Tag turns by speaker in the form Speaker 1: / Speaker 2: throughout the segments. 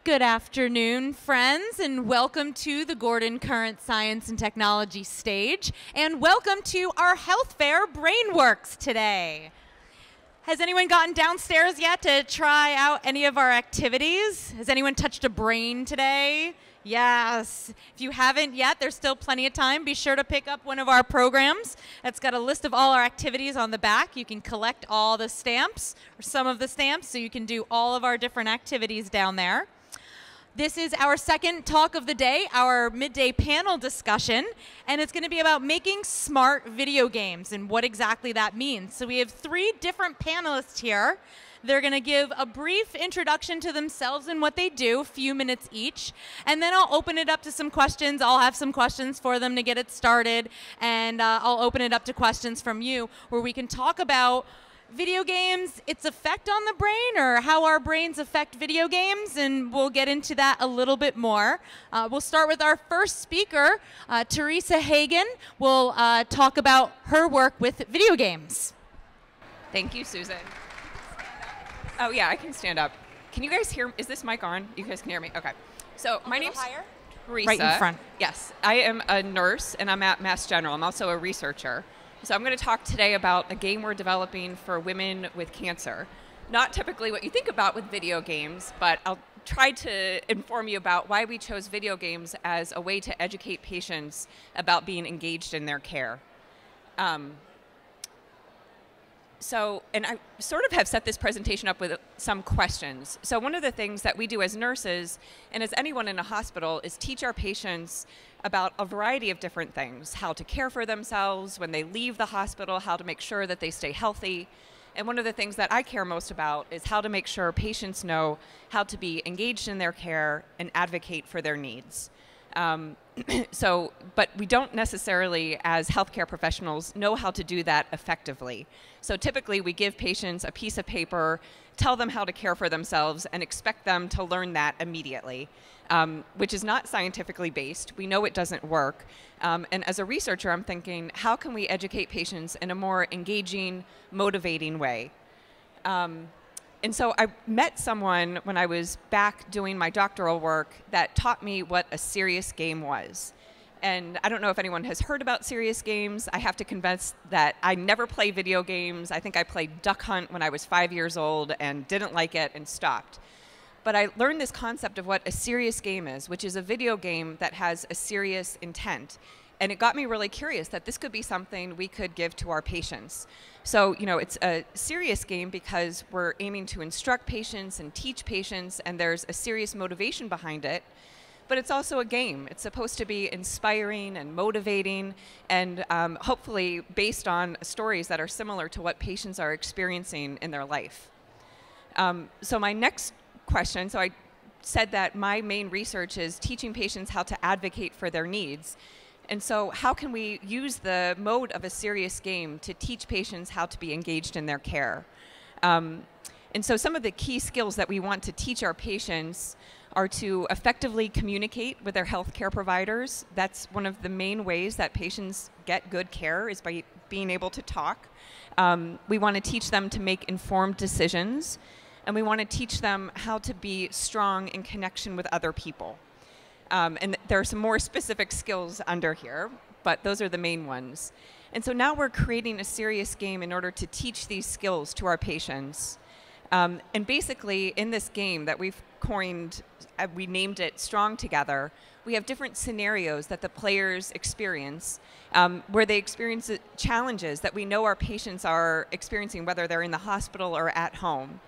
Speaker 1: Good afternoon, friends, and welcome to the Gordon Current Science and Technology stage, and welcome to our health fair, Brainworks, today. Has anyone gotten downstairs yet to try out any of our activities? Has anyone touched a brain today? Yes. If you haven't yet, there's still plenty of time. Be sure to pick up one of our programs. It's got a list of all our activities on the back. You can collect all the stamps, or some of the stamps, so you can do all of our different activities down there. This is our second talk of the day, our midday panel discussion, and it's going to be about making smart video games and what exactly that means. So we have three different panelists here. They're going to give a brief introduction to themselves and what they do, a few minutes each, and then I'll open it up to some questions. I'll have some questions for them to get it started, and I'll open it up to questions from you where we can talk about video games, its effect on the brain, or how our brains affect video games, and we'll get into that a little bit more. We'll start with our first speaker, Teresa Hagan. We'll talk about her work with video games.
Speaker 2: Thank you, Susan. Oh yeah, I can stand up. Can you guys hear? Is this mic on? You guys can hear me? Okay. So my name's Teresa.
Speaker 1: Right in front.
Speaker 2: Yes, I am a nurse and I'm at Mass General. I'm also a researcher. So I'm going to talk today about a game we're developing for women with cancer. Not typically what you think about with video games, but I'll try to inform you about why we chose video games as a way to educate patients about being engaged in their care. And I sort of have set this presentation up with some questions. So one of the things that we do as nurses, and as anyone in a hospital, is teach our patients about a variety of different things: how to care for themselves when they leave the hospital, how to make sure that they stay healthy. And one of the things that I care most about is how to make sure patients know how to be engaged in their care and advocate for their needs. But we don't necessarily, as healthcare professionals, know how to do that effectively. So typically we give patients a piece of paper, tell them how to care for themselves, and expect them to learn that immediately, which is not scientifically based. We know it doesn't work. And as a researcher, I'm thinking, how can we educate patients in a more engaging, motivating way? And so I met someone when I was back doing my doctoral work that taught me what a serious game was. And I don't know if anyone has heard about serious games. I have to confess that I never play video games. I think I played Duck Hunt when I was 5 years old and didn't like it and stopped. But I learned this concept of what a serious game is, which is a video game that has a serious intent. And it got me really curious that this could be something we could give to our patients. So, you know, it's a serious game because we're aiming to instruct patients and teach patients, and there's a serious motivation behind it. But it's also a game. It's supposed to be inspiring and motivating, and hopefully based on stories that are similar to what patients are experiencing in their life. So my next question, so I said that my main research is teaching patients how to advocate for their needs. And so how can we use the mode of a serious game to teach patients how to be engaged in their care? And so some of the key skills that we want to teach our patients are to effectively communicate with their healthcare providers. That's one of the main ways that patients get good care, is by being able to talk. We want to teach them to make informed decisions, and we want to teach them how to be strong in connection with other people. And there are some more specific skills under here, but those are the main ones. And so now we're creating a serious game in order to teach these skills to our patients. And basically, in this game that we've coined, we named it Strong Together, we have different scenarios that the players experience, where they experience challenges that we know our patients are experiencing, whether they're in the hospital or at home.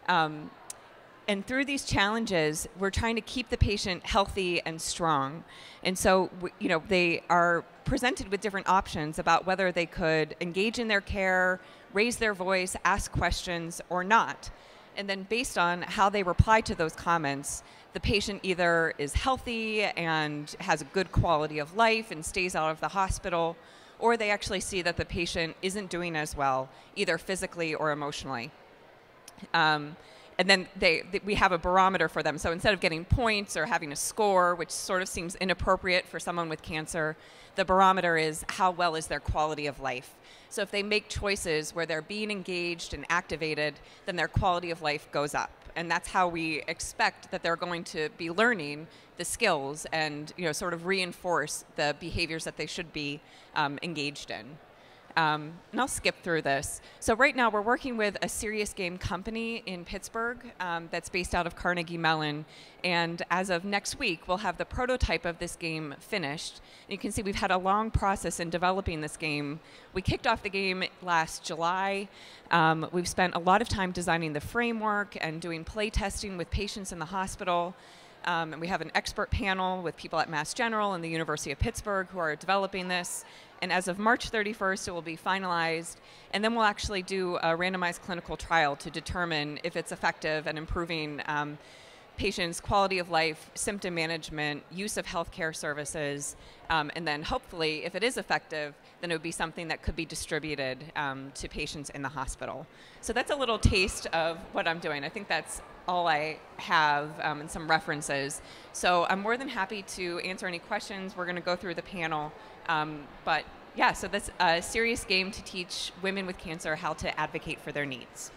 Speaker 2: And through these challenges, we're trying to keep the patient healthy and strong. And so, you know, they are presented with different options about whether they could engage in their care, raise their voice, ask questions, or not. And then based on how they reply to those comments, the patient either is healthy and has a good quality of life and stays out of the hospital, or they actually see that the patient isn't doing as well, either physically or emotionally. and then we have a barometer for them. So instead of getting points or having a score, which sort of seems inappropriate for someone with cancer, the barometer is how well is their quality of life. So if they make choices where they're being engaged and activated, then their quality of life goes up. And that's how we expect that they're going to be learning the skills and sort of reinforce the behaviors that they should be engaged in. And I'll skip through this. So right now we're working with a serious game company in Pittsburgh that's based out of Carnegie Mellon. And as of next week, we'll have the prototype of this game finished. And you can see we've had a long process in developing this game. We kicked off the game last July. We've spent a lot of time designing the framework and doing play testing with patients in the hospital. And we have an expert panel with people at Mass General and the University of Pittsburgh who are developing this. And as of March 31st, it will be finalized. And then we'll actually do a randomized clinical trial to determine if it's effective at improving patients' quality of life, symptom management, use of healthcare services. And then hopefully, if it is effective, then it would be something that could be distributed to patients in the hospital. So that's a little taste of what I'm doing. I think that's all I have and some references. So I'm more than happy to answer any questions. We're going to go through the panel. But yeah, so that's a serious game to teach women with cancer how to advocate for their needs.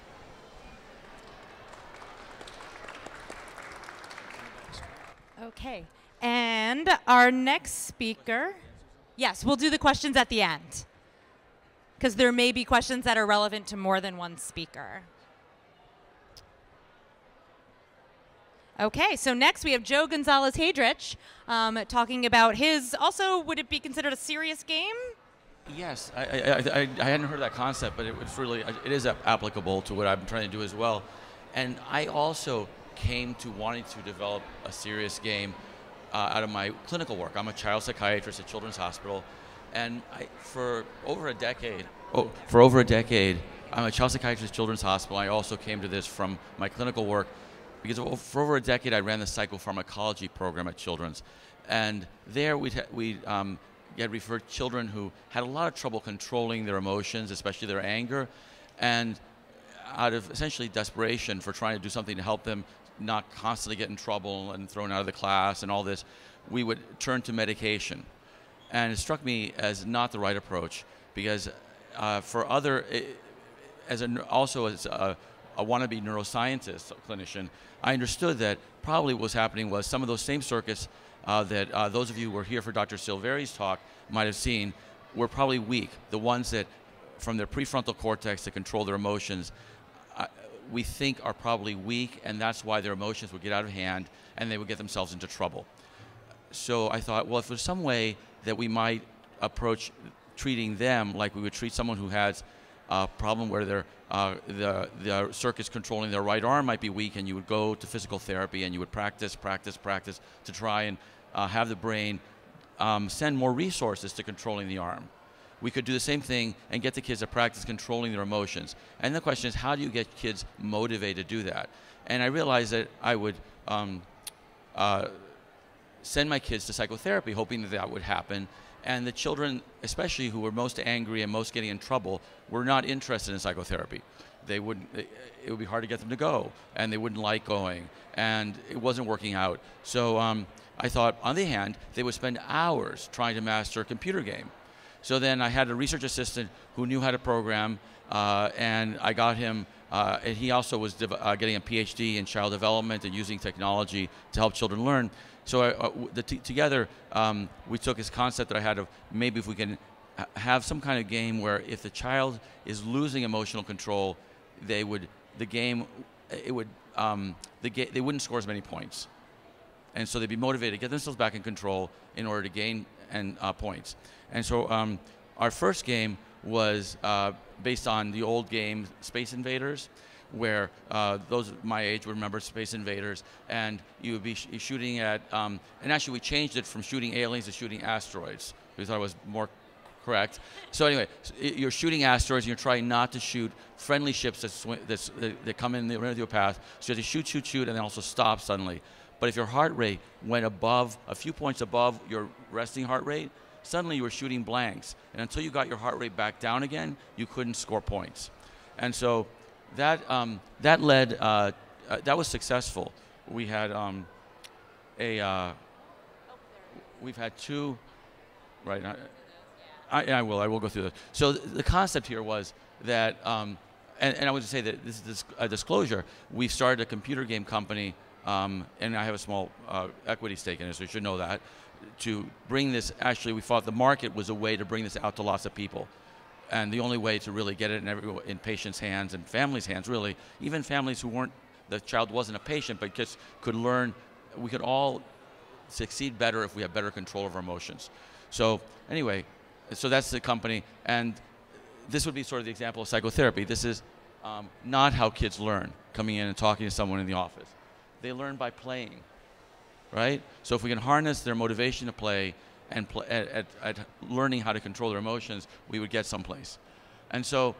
Speaker 1: Okay, and our next speaker, yes, we'll do the questions at the end, because there may be questions that are relevant to more than one speaker. Okay, so next we have Joe Gonzalez-Heydrich talking about his, also, would it be considered a serious game?
Speaker 3: Yes, I hadn't heard that concept, but it is applicable to what I'm trying to do as well. And I also came to wanting to develop a serious game out of my clinical work. I'm a child psychiatrist at Children's Hospital, and for over a decade, I'm a child psychiatrist at Children's Hospital. I also came to this from my clinical work because for over a decade I ran the psychopharmacology program at Children's, and there we had referred children who had a lot of trouble controlling their emotions, especially their anger, and out of essentially desperation for trying to do something to help them not constantly get in trouble and thrown out of the class and all this, we would turn to medication. And it struck me as not the right approach because as a wannabe neuroscientist, clinician, I understood that probably what was happening was some of those same circuits that those of you who were here for Dr. Silveri's talk might have seen were probably weak. The ones that, from their prefrontal cortex to control their emotions, we think are probably weak, and that's why their emotions would get out of hand and they would get themselves into trouble. So I thought, well, if there's some way that we might approach treating them like we would treat someone who has a problem where the circuits controlling their right arm might be weak, and you would go to physical therapy and you would practice to try and have the brain send more resources to controlling the arm. We could do the same thing and get the kids to practice controlling their emotions. And the question is, how do you get kids motivated to do that? And I realized that I would send my kids to psychotherapy, hoping that that would happen. And the children, especially who were most angry and most getting in trouble, were not interested in psychotherapy. It would be hard to get them to go, and they wouldn't like going, and it wasn't working out. So I thought, on the hand, they would spend hours trying to master a computer game. So then I had a research assistant who knew how to program, and I got him, and he also was getting a PhD in child development and using technology to help children learn. So together, we took this concept that I had of maybe if we can have some kind of game where if the child is losing emotional control, they wouldn't score as many points. And so they'd be motivated to get themselves back in control in order to gain points. And so our first game was based on the old game Space Invaders, where those my age would remember Space Invaders, and you would be shooting at, and actually we changed it from shooting aliens to shooting asteroids. We thought it was more correct. So anyway, you're shooting asteroids, and you're trying not to shoot friendly ships that come in your path. So you have to shoot, and then also stop suddenly. But if your heart rate went above, a few points above your resting heart rate, suddenly you were shooting blanks. And until you got your heart rate back down again, you couldn't score points. And so that led that was successful. We had we've had two, right? I will go through this. So the concept here was that, and I would say that this is a disclosure. We've started a computer game company, and I have a small equity stake in it, so you should know that. To bring this, actually, we thought the market was a way to bring this out to lots of people. And the only way to really get it in patients' hands and families' hands, really, even families who weren't, the child wasn't a patient, but just could learn, we could all succeed better if we have better control of our emotions. So anyway, so that's the company. And this would be sort of the example of psychotherapy. This is not how kids learn, coming in and talking to someone in the office. They learn by playing, right? So if we can harness their motivation to play and at learning how to control their emotions, we would get someplace. And so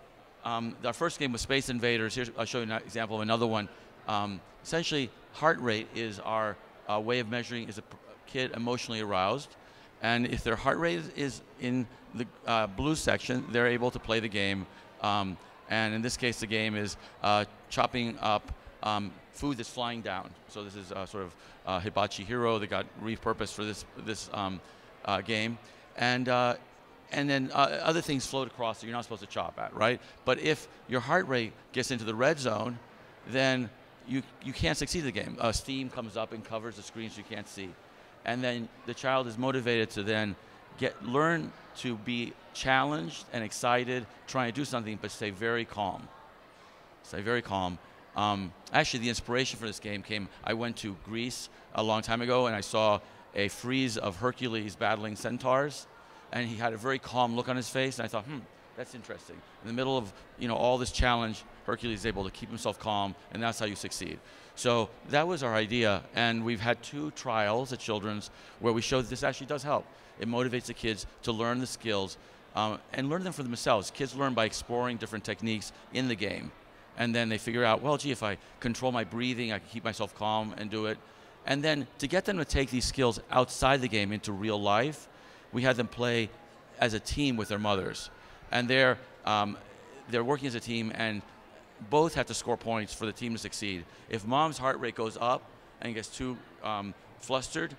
Speaker 3: our first game was Space Invaders. Here's, I'll show you an example of another one. Essentially, heart rate is our way of measuring is a kid emotionally aroused. And if their heart rate is in the blue section, they're able to play the game. And in this case, the game is chopping up food that's flying down. So this is sort of Hibachi Hero that got repurposed for this game. And then other things float across that you're not supposed to chop at, right? But if your heart rate gets into the red zone, then you can't succeed in the game. Steam comes up and covers the screen so you can't see. And then the child is motivated to then learn to be challenged and excited, trying to do something, but stay very calm. Stay very calm. Actually, the inspiration for this game came, I went to Greece a long time ago, and I saw a frieze of Hercules battling centaurs, and he had a very calm look on his face, and I thought, that's interesting. In the middle of all this challenge, Hercules is able to keep himself calm, and that's how you succeed. So that was our idea, and we've had 2 trials at Children's where we showed that this actually does help. It motivates the kids to learn the skills and learn them for themselves. Kids learn by exploring different techniques in the game, and then they figure out, well, gee, if I control my breathing, I can keep myself calm and do it. And then to get them to take these skills outside the game into real life, we had them play as a team with their mothers. And they're working as a team, and both have to score points for the team to succeed. If mom's heart rate goes up and gets too flustered,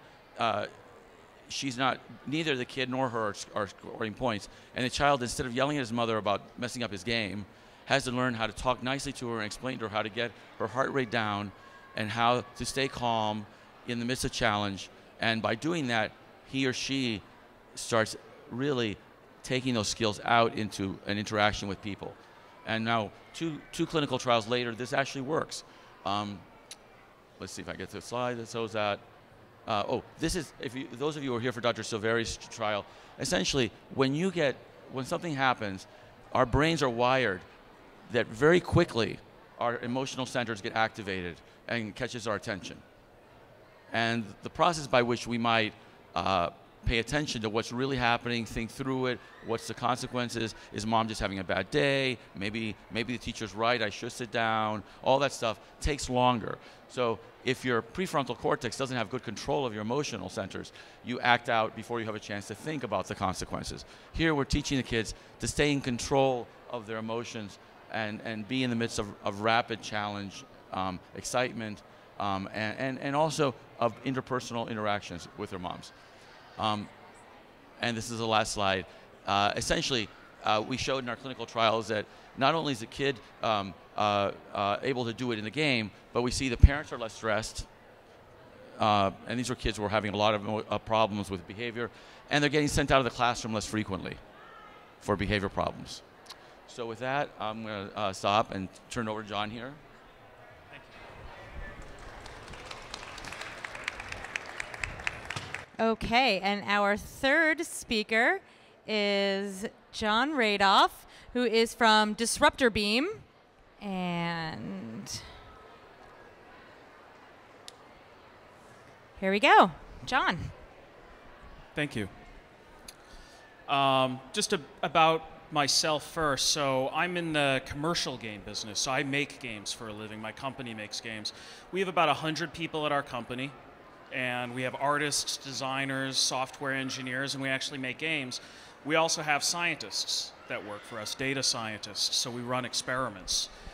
Speaker 3: neither the kid nor her are scoring points. And the child, instead of yelling at his mother about messing up his game, has to learn how to talk nicely to her and explain to her how to get her heart rate down and how to stay calm in the midst of challenge. And by doing that, he or she starts really taking those skills out into an interaction with people. And now, two clinical trials later, this actually works. Let's see if I get to the slide that shows that. This is, those of you who are here for Dr. Silveri's trial, essentially, when something happens, our brains are wired that very quickly our emotional centers get activated and catches our attention. And the process by which we might pay attention to what's really happening, think through it, what's the consequences, is mom just having a bad day, maybe the teacher's right, I should sit down, all that stuff takes longer. So if your prefrontal cortex doesn't have good control of your emotional centers, you act out before you have a chance to think about the consequences. Here we're teaching the kids to stay in control of their emotions and be in the midst of rapid challenge, excitement, and also of interpersonal interactions with their moms. And this is the last slide. Essentially, we showed in our clinical trials that not only is the kid able to do it in the game, but we see the parents are less stressed. And these were kids who were having a lot of problems with behavior, and they're getting sent out of the classroom less frequently for behavior problems. So with that, I'm going to stop and turn it over to Jon here.
Speaker 1: Okay, and our third speaker is Jon Radoff, who is from Disruptor Beam. And here we go. Jon.
Speaker 4: Thank you. Just about myself first. So I'm in the commercial game business. So I make games for a living. My company makes games. We have about 100 people at our company. And we have artists, designers, software engineers, and we actually make games. We also have scientists that work for us, data scientists, so we run experiments.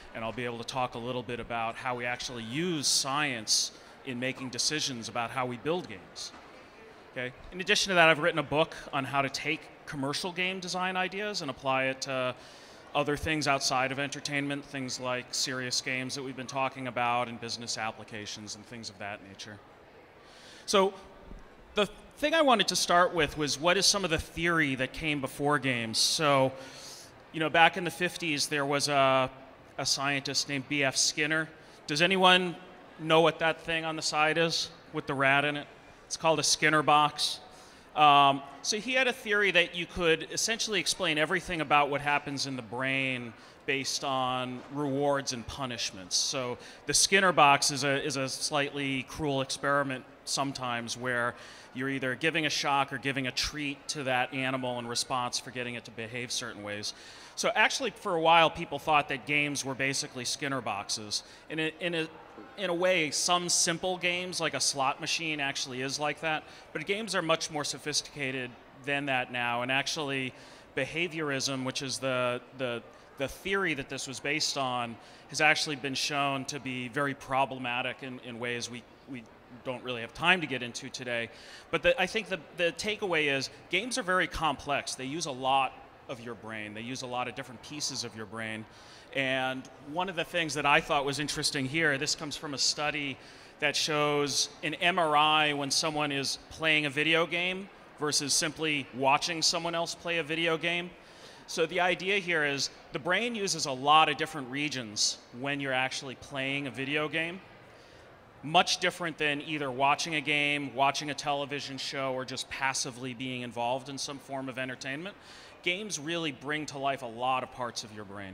Speaker 4: and I'll be able to talk a little bit about how we actually use science in making decisions about how we build games. Okay. In addition to that, I've written a book on how to take commercial game design ideas and apply it to other things outside of entertainment, things like serious games that we've been talking about and business applications and things of that nature. So the thing I wanted to start with was what is some of the theory that came before games. So, back in the 50s, there was a scientist named B.F. Skinner. Does anyone know what that thing on the side is with the rat in it? It's called a Skinner box. So he had a theory that you could essentially explain everything about what happens in the brain based on rewards and punishments. So the Skinner box is a slightly cruel experiment sometimes where you're either giving a shock or giving a treat to that animal in response for getting it to behave certain ways. So actually, for a while, people thought that games were basically Skinner boxes. In a way, some simple games, like a slot machine, actually is like that. But games are much more sophisticated than that now. And actually, behaviorism, which is the theory that this was based on, has actually been shown to be very problematic in ways we don't really have time to get into today. But I think the takeaway is games are very complex. They use a lot of your brain. They use a lot of different pieces of your brain. And one of the things that I thought was interesting here, this comes from a study that shows an MRI when someone is playing a video game versus simply watching someone else play a video game. So the idea here is the brain uses a lot of different regions when you're actually playing a video game. Much different than either watching a game, watching a television show, or just passively being involved in some form of entertainment. Games really bring to life a lot of parts of your brain.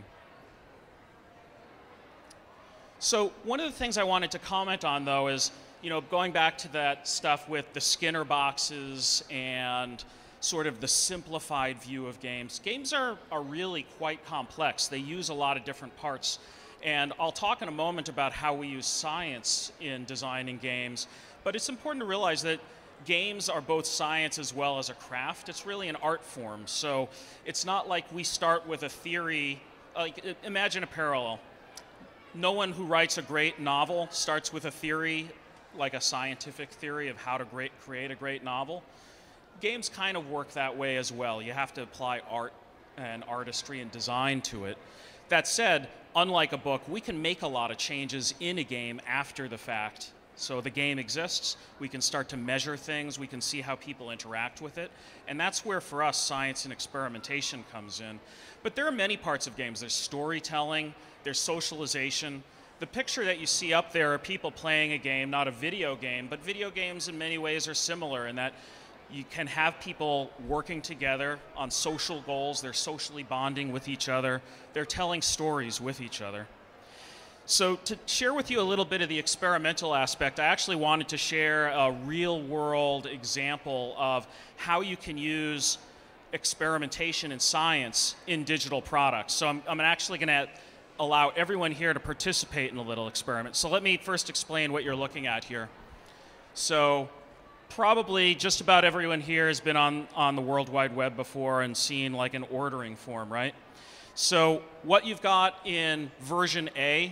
Speaker 4: So one of the things I wanted to comment on, though, is going back to that stuff with the Skinner boxes and sort of the simplified view of games. Games are really quite complex. They use a lot of different parts. And I'll talk in a moment about how we use science in designing games. But it's important to realize that games are both science as well as a craft. It's really an art form. So it's not like we start with a theory. Like, imagine a parallel. No one who writes a great novel starts with a theory, like a scientific theory of how to create a great novel. Games kind of work that way as well. You have to apply art and artistry and design to it. That said, unlike a book, we can make a lot of changes in a game after the fact. So the game exists, we can start to measure things, we can see how people interact with it, and that's where, for us, science and experimentation comes in. But there are many parts of games. There's storytelling, there's socialization. The picture that you see up there are people playing a game, not a video game, but video games in many ways are similar in that you can have people working together on social goals, they're socially bonding with each other, they're telling stories with each other. So to share with you a little bit of the experimental aspect, I actually wanted to share a real-world example of how you can use experimentation in science in digital products. So I'm actually going to allow everyone here to participate in a little experiment. So let me first explain what you're looking at here. So probably just about everyone here has been on the World Wide Web before and seen like an ordering form, right? So what you've got in version A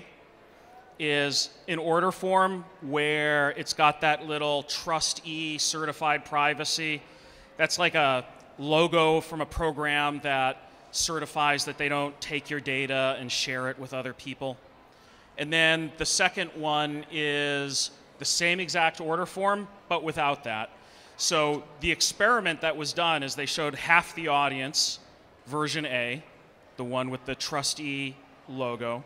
Speaker 4: is an order form where it's got that little trustee certified privacy. That's like a logo from a program that certifies that they don't take your data and share it with other people. And then the second one is the same exact order form, but without that. So the experiment that was done is they showed half the audience, version A, the one with the trustee logo,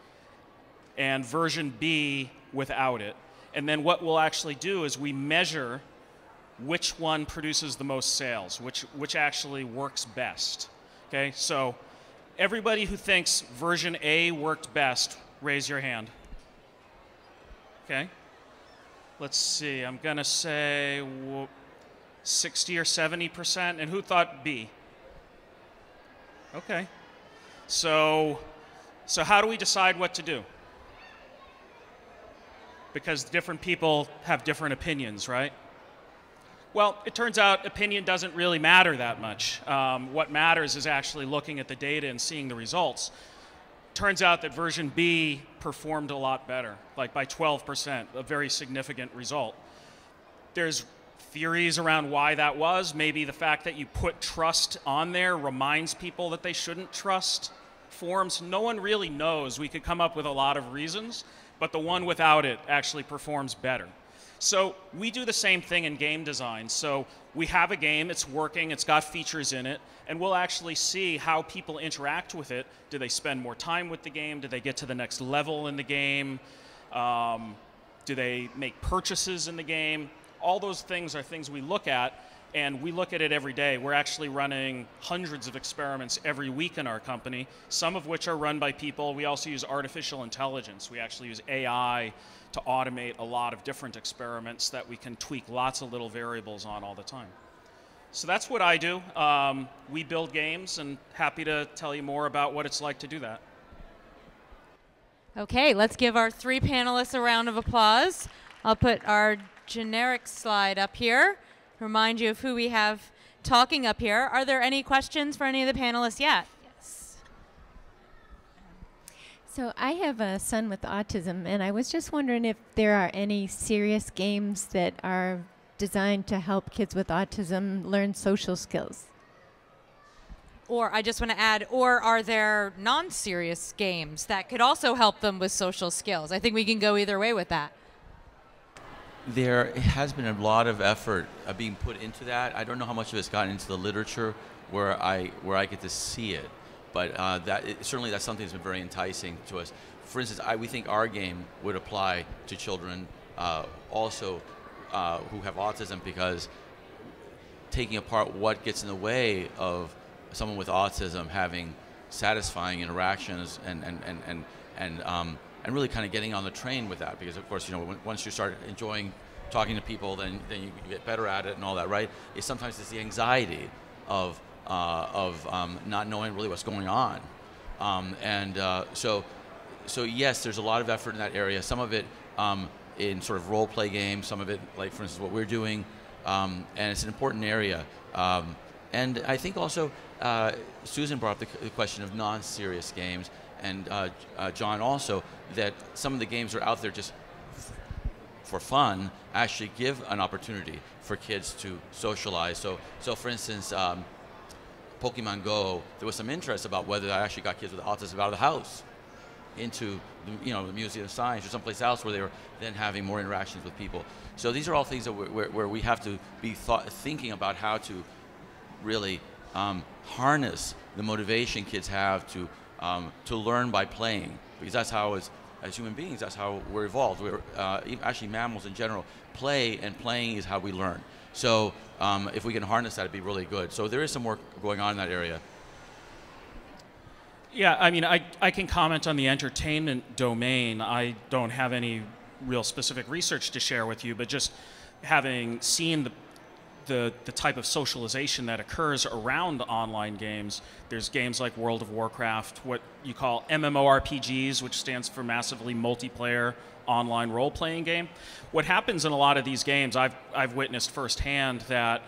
Speaker 4: and version B without it. And then what we'll actually do is we measure which one produces the most sales, which actually works best. Okay, so everybody who thinks version A worked best, raise your hand. Okay, let's see, I'm gonna say 60 or 70%, and who thought B? Okay, so how do we decide what to do? Because different people have different opinions, right? Well, it turns out opinion doesn't really matter that much. What matters is actually looking at the data and seeing the results. Turns out that version B performed a lot better, like by 12%, a very significant result. There's theories around why that was. Maybe the fact that you put trust on there reminds people that they shouldn't trust forms. No one really knows. We could come up with a lot of reasons, but the one without it actually performs better. So we do the same thing in game design. So we have a game, it's working, it's got features in it, and we'll actually see how people interact with it. Do they spend more time with the game? Do they get to the next level in the game? Do they make purchases in the game? All those things are things we look at, and we look at it every day. We're actually running hundreds of experiments every week in our company, some of which are run by people. We also use artificial intelligence. We actually use AI to automate a lot of different experiments that we can tweak lots of little variables on all the time. So that's what I do. We build games, and happy to tell you more about what it's like to do that.
Speaker 1: Okay, let's give our 3 panelists a round of applause. I'll put our generic slide up here, remind you of who we have talking up here. Are there any questions for any of the panelists yet? Yes.
Speaker 5: So I have a son with autism, and I was just wondering if there are any serious games that are designed to help kids with autism learn social skills.
Speaker 1: Or I just want to add, or are there non-serious games that could also help them with social skills? I think we can go either way with that.
Speaker 3: There has been a lot of effort being put into that. I don't know how much of it's gotten into the literature where I get to see it, but certainly that's something that's been very enticing to us. For instance, we think our game would apply to children also who have autism, because taking apart what gets in the way of someone with autism having satisfying interactions and really kind of getting on the train with that, because of course, you know, once you start enjoying talking to people, then you get better at it and all that, right? Sometimes it's the anxiety of not knowing really what's going on, so yes, there's a lot of effort in that area. Some of it in sort of role play games, some of it, like for instance, what we're doing, and it's an important area. And I think also Susan brought up the question of non-serious games, and Jon also, that some of the games are out there just for fun, actually give an opportunity for kids to socialize. So for instance, Pokemon Go, there was some interest about whether that actually got kids with autism out of the house into the Museum of Science or someplace else where they were then having more interactions with people. So these are all things that where we have to be thinking about how to really harness the motivation kids have to learn by playing, because that's how, as human beings, that's how we're evolved. We're actually mammals in general. Playing is how we learn. So if we can harness that, it'd be really good. So there is some work going on in that area.
Speaker 4: Yeah, I mean, I can comment on the entertainment domain. I don't have any real specific research to share with you, but just having seen the type of socialization that occurs around online games. There's games like World of Warcraft, what you call MMORPGs, which stands for massively multiplayer online role-playing game. What happens in a lot of these games, I've witnessed firsthand that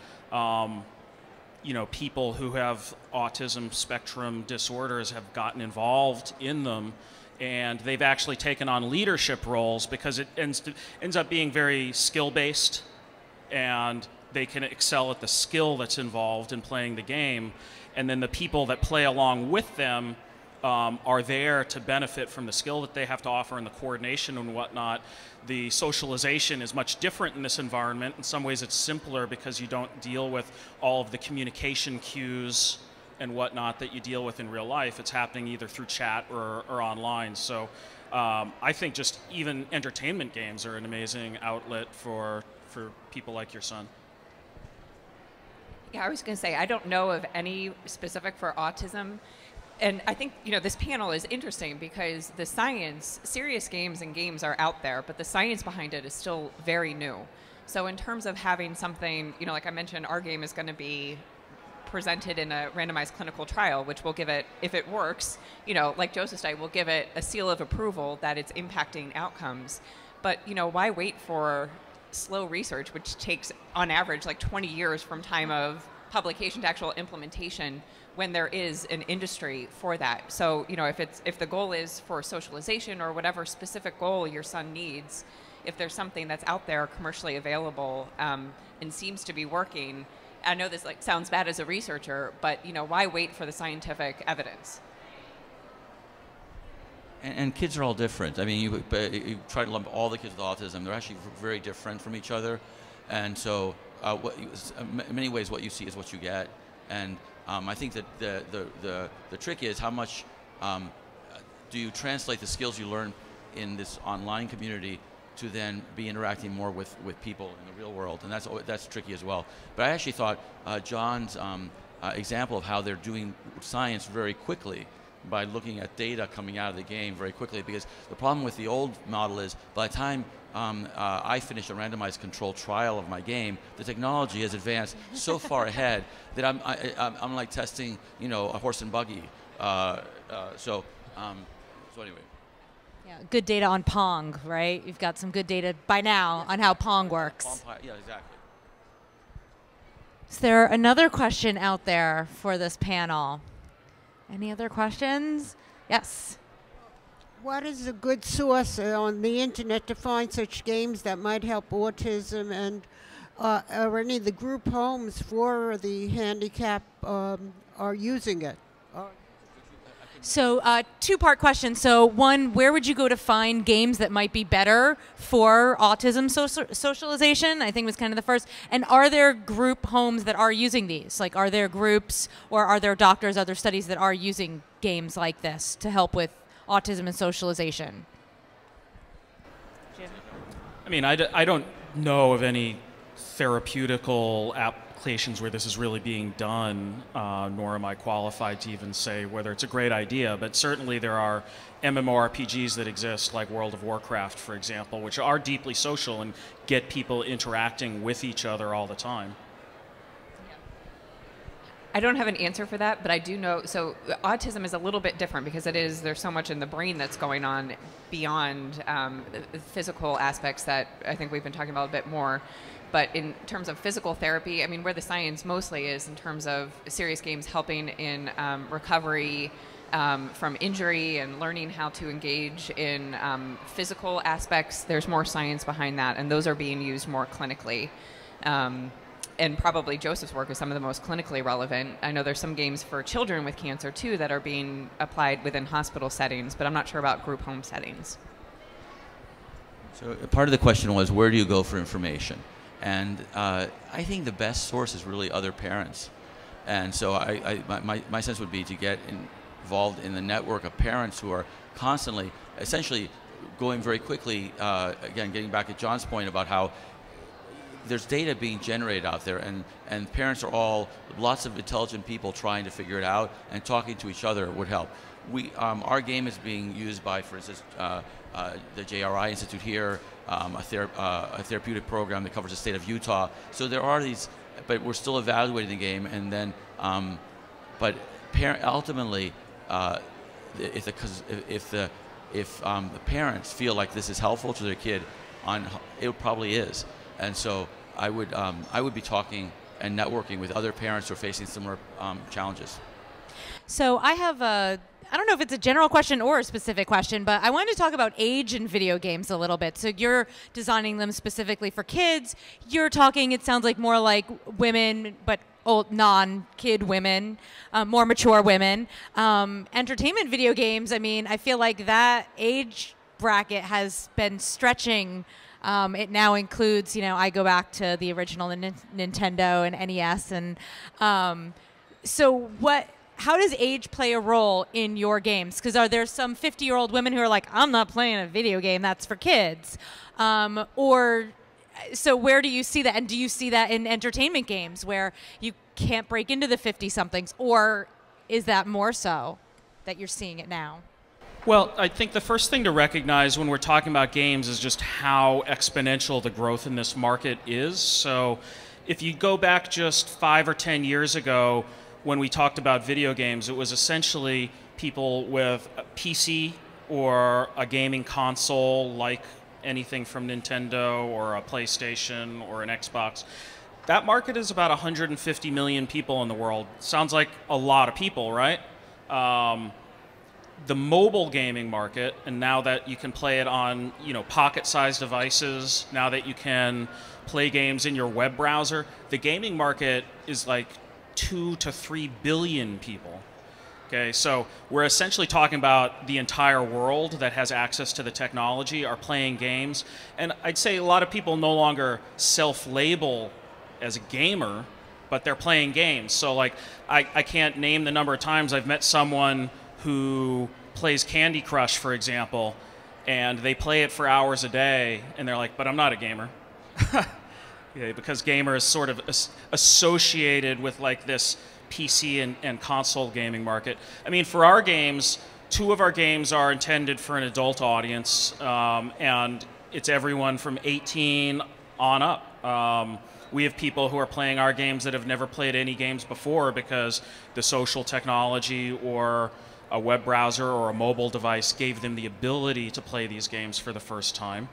Speaker 4: people who have autism spectrum disorders have gotten involved in them, and they've actually taken on leadership roles because it ends up being very skill-based, and they can excel at the skill that's involved in playing the game, and then the people that play along with them are there to benefit from the skill that they have to offer and the coordination and whatnot. The socialization is much different in this environment. In some ways it's simpler because you don't deal with all of the communication cues and whatnot that you deal with in real life. It's happening either through chat or online. So I think just even entertainment games are an amazing outlet for people like your son.
Speaker 2: Yeah, I was going to say, I don't know of any specific for autism. And I think, this panel is interesting because the science, serious games and games are out there, but the science behind it is still very new. So in terms of having something, like I mentioned, our game is going to be presented in a randomized clinical trial, which will give it, if it works, like Joseph said, will give it a seal of approval that it's impacting outcomes. But, why wait for slow research, which takes, on average, like 20 years from time of publication to actual implementation when there is an industry for that. So, you know, if the goal is for socialization or whatever specific goal your son needs, if there's something that's out there commercially available and seems to be working, I know this sounds bad as a researcher, but you know, why wait for the scientific evidence?
Speaker 3: And kids are all different. I mean, you try to lump all the kids with autism. They're actually very different from each other, and so in many ways, what you see is what you get. And I think that the trick is how much do you translate the skills you learn in this online community to then be interacting more with people in the real world, and that's tricky as well. But I actually thought Jon's example of how they're doing science very quickly by looking at data coming out of the game very quickly, because the problem with the old model is by the time I finish a randomized controlled trial of my game, the technology has advanced so far ahead that I'm like testing, you know, a horse and buggy. So anyway.
Speaker 1: Yeah, good data on Pong, right? You've got some good data by now on how Pong works.
Speaker 3: Yeah, exactly.
Speaker 1: Is there another question out there for this panel? Any other questions? Yes.
Speaker 6: What is a good source on the internet to find such games that might help autism, and are any of the group homes for the handicapped are using it?
Speaker 1: So two-part question. So one, where would you go to find games that might be better for autism socialization? I think was kind of the first. And are there group homes that are using these? Like, are there groups or are there doctors, other studies that are using games like this to help with autism and socialization? Jim?
Speaker 4: I mean, I don't know of any therapeutical applications where this is really being done, nor am I qualified to even say whether it's a great idea, but certainly there are MMORPGs that exist, like World of Warcraft, for example, which are deeply social and get people interacting with each other all the time.
Speaker 2: I don't have an answer for that, but I do know, so autism is a little bit different because there's so much in the brain that's going on beyond the physical aspects that I think we've been talking about a bit more. But in terms of physical therapy, I mean, where the science mostly is in terms of serious games helping in recovery from injury and learning how to engage in physical aspects, there's more science behind that, and those are being used more clinically. And probably Joseph's work is some of the most clinically relevant. I know there's some games for children with cancer, too, that are being applied within hospital settings, but I'm not sure about group home settings.
Speaker 3: So part of the question was, where do you go for information? And I think the best source is really other parents. And so my sense would be to get involved in the network of parents who are constantly, essentially going very quickly, again, getting back at Jon's point about how there's data being generated out there, and parents are all lots of intelligent people trying to figure it out, and talking to each other would help. Our game is being used by, for instance, the JRI Institute here, a therapeutic program that covers the state of Utah. So there are these, but we're still evaluating the game, and then, but ultimately, if the parents feel like this is helpful to their kid, it probably is. And so I would be talking and networking with other parents who are facing similar challenges.
Speaker 1: So I have I don't know if it's a general question or a specific question, but I wanted to talk about age in video games a little bit. So you're designing them specifically for kids. You're talking, it sounds like more like women, but old non-kid women, more mature women. Entertainment video games, I mean, I feel like that age bracket has been stretching. It now includes, you know, I go back to the original Nintendo and NES. And so how does age play a role in your games? Because are there some 50-year-old women who are like, I'm not playing a video game, that's for kids? So where do you see that? And do you see that in entertainment games where you can't break into the 50-somethings? Or is that more so that you're seeing it now?
Speaker 4: Well, I think the first thing to recognize when we're talking about games is just how exponential the growth in this market is. So if you go back just 5 or 10 years ago, when we talked about video games, it was essentially people with a PC or a gaming console like anything from Nintendo or a PlayStation or an Xbox. That market is about 150 million people in the world. Sounds like a lot of people, right? The mobile gaming market, and now that you can play it on, pocket-sized devices, now that you can play games in your web browser, the gaming market is like 2 to 3 billion people. Okay, so we're essentially talking about the entire world that has access to the technology are playing games. And I'd say a lot of people no longer self-label as a gamer, but they're playing games. So like, I can't name the number of times I've met someone who plays Candy Crush, for example, and they play it for hours a day, and they're like, but I'm not a gamer. Yeah, because gamer is sort of associated with like this PC and console gaming market. I mean, for our games, 2 of our games are intended for an adult audience, and it's everyone from 18 on up. We have people who are playing our games that have never played any games before because the social technology or a web browser or a mobile device gave them the ability to play these games for the first time.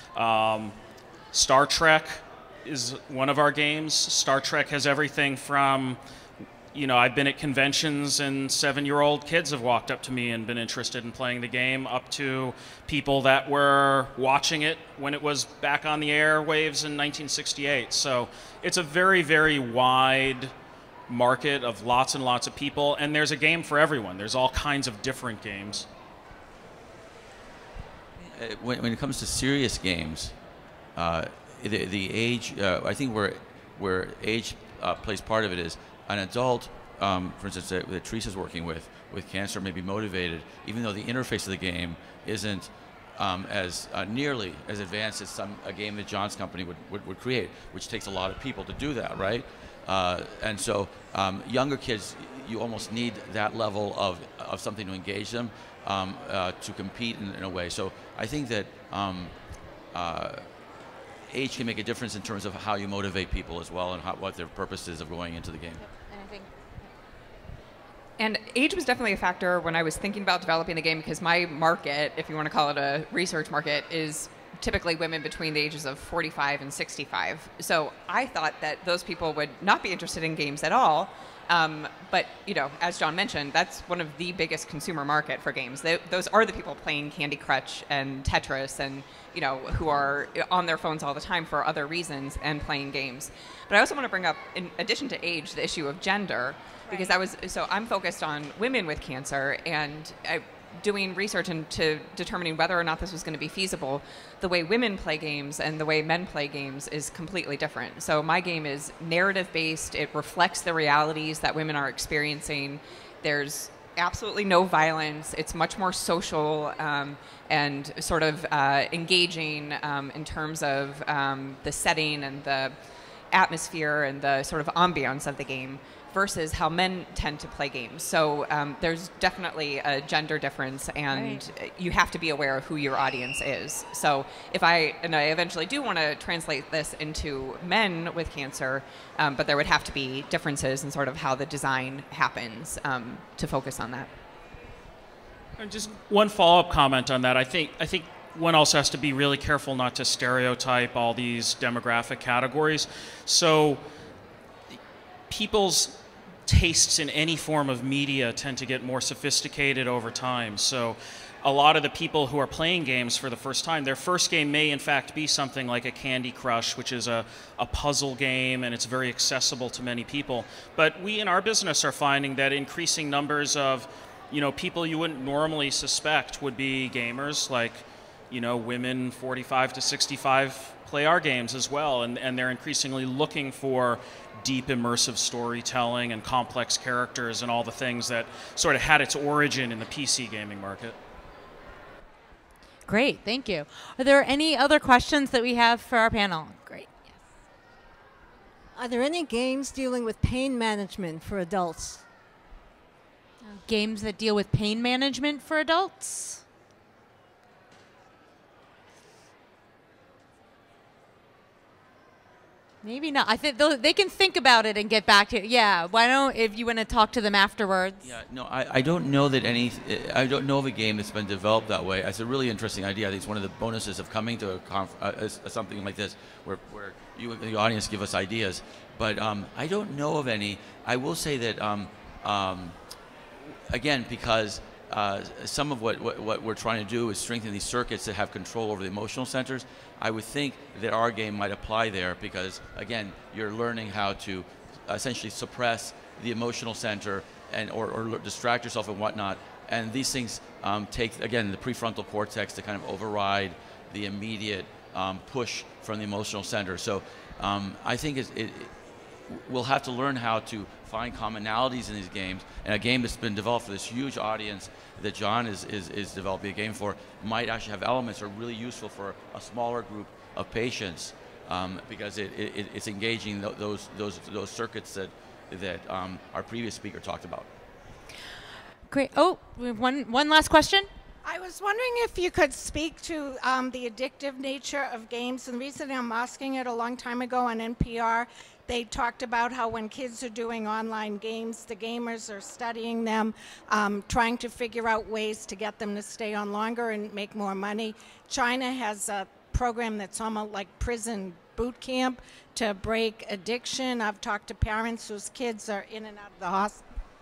Speaker 4: Star Trek is one of our games. Star Trek has everything from, I've been at conventions and 7-year-old kids have walked up to me and been interested in playing the game, up to people that were watching it when it was back on the airwaves in 1968. So it's a very, very wide market of lots and lots of people, and there's a game for everyone. There's all kinds of different games.
Speaker 3: When it comes to serious games, the age, I think where age plays part of it is an adult, for instance, that Teresa's working with cancer may be motivated, even though the interface of the game isn't as nearly as advanced as a game that Jon's company would create, which takes a lot of people to do that, right? And so younger kids, you almost need that level of something to engage them to compete in a way. So I think that age can make a difference in terms of how you motivate people as well and what their purpose is of going into the game.
Speaker 2: And age was definitely a factor when I was thinking about developing the game, because my market, if you want to call it a research market, is typically women between the ages of 45 and 65. So I thought that those people would not be interested in games at all. But, as Jon mentioned, that's one of the biggest consumer market for games. Those are the people playing Candy Crush and Tetris and, who are on their phones all the time for other reasons and playing games. But I also want to bring up, in addition to age, the issue of gender, because I'm focused on women with cancer, and doing research into determining whether or not this was going to be feasible. The way women play games and the way men play games is completely different. So my game is narrative based. It reflects the realities that women are experiencing. There's absolutely no violence. It's much more social and sort of engaging in terms of the setting and the atmosphere and the sort of ambiance of the game, versus how men tend to play games. So there's definitely a gender difference, and you have to be aware of who your audience is. So I eventually do want to translate this into men with cancer, but there would have to be differences in sort of how the design happens to focus on that.
Speaker 4: And just one follow-up comment on that. I think one also has to be really careful not to stereotype all these demographic categories. So people's tastes in any form of media tend to get more sophisticated over time. So a lot of the people who are playing games for the first time, their first game may in fact be something like a Candy Crush, which is a puzzle game, and it's very accessible to many people. But we in our business are finding that increasing numbers of people you wouldn't normally suspect would be gamers, like women 45 to 65 play our games as well, and they're increasingly looking for deep immersive storytelling and complex characters and all the things that sort of had its origin in the PC gaming market.
Speaker 1: Great, thank you. Are there any other questions that we have for our panel? Great. Yes.
Speaker 7: Are there any games dealing with pain management for adults?
Speaker 1: Games that deal with pain management for adults? Maybe not. I think they can think about it and get back to it. Yeah. Why don't, if you want to talk to them afterwards?
Speaker 3: Yeah. No, I don't know that I don't know of a game that's been developed that way. It's a really interesting idea. I think it's one of the bonuses of coming to something like this, where you, the audience, give us ideas. But I don't know of any. I will say that again, because some of what we're trying to do is strengthen these circuits that have control over the emotional centers. I would think that our game might apply there because, again, you're learning how to essentially suppress the emotional center and or distract yourself and whatnot. And these things take, again, the prefrontal cortex to kind of override the immediate push from the emotional center. So I think we'll have to learn how to find commonalities in these games, and a game that's been developed for this huge audience that Jon is developing a game for might actually have elements that are really useful for a smaller group of patients because it's engaging those circuits that our previous speaker talked about.
Speaker 1: Great. Oh, we have one last question.
Speaker 8: I was wondering if you could speak to the addictive nature of games. And the reason I'm asking it, a long time ago on NPR, they talked about how when kids are doing online games, the gamers are studying them, trying to figure out ways to get them to stay on longer and make more money. China has a program that's almost like prison boot camp to break addiction. I've talked to parents whose kids are in and out of the hospital.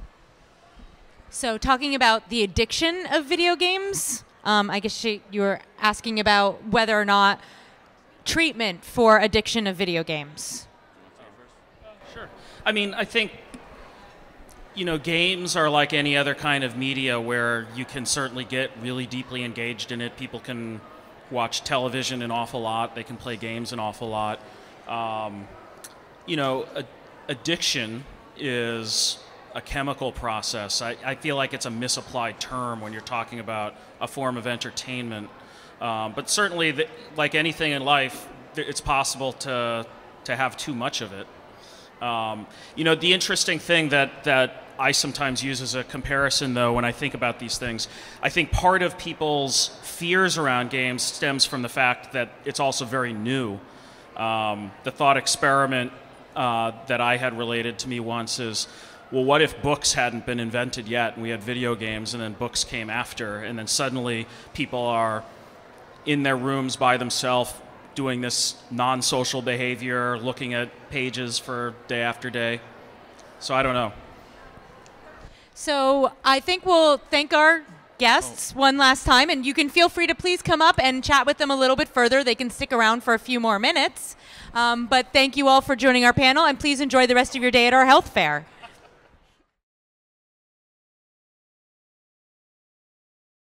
Speaker 1: So talking about the addiction of video games, I guess you were asking about whether or not treatment for addiction of video games.
Speaker 4: Sure. I mean, I think, games are like any other kind of media where you can certainly get really deeply engaged in it. People can watch television an awful lot. They can play games an awful lot. Addiction is a chemical process. I feel like it's a misapplied term when you're talking about a form of entertainment. But certainly, like anything in life, it's possible to have too much of it. The interesting thing that I sometimes use as a comparison, though, when I think about these things, I think part of people's fears around games stems from the fact that it's also very new. The thought experiment that I had related to me once is, well, what if books hadn't been invented yet and we had video games and then books came after, and then suddenly people are in their rooms by themselves doing this non-social behavior, looking at pages for day after day. So I don't know.
Speaker 1: So I think we'll thank our guests one last time, and you can feel free to please come up and chat with them a little bit further. They can stick around for a few more minutes. But thank you all for joining our panel, and please enjoy the rest of your day at our health fair.